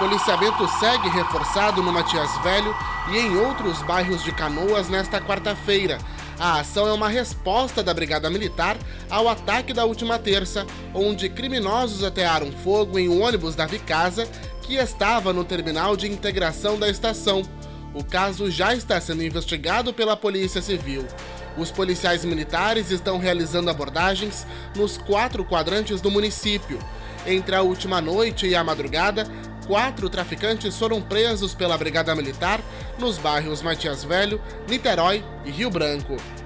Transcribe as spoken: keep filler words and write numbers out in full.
policiamento segue reforçado no Matias Velho e em outros bairros de Canoas nesta quarta-feira. A ação é uma resposta da Brigada Militar ao ataque da última terça, onde criminosos atearam fogo em um ônibus da Vicasa que estava no terminal de integração da estação. O caso já está sendo investigado pela Polícia Civil. Os policiais militares estão realizando abordagens nos quatro quadrantes do município. Entre a última noite e a madrugada, quatro traficantes foram presos pela Brigada Militar nos bairros Matias Velho, Niterói e Rio Branco.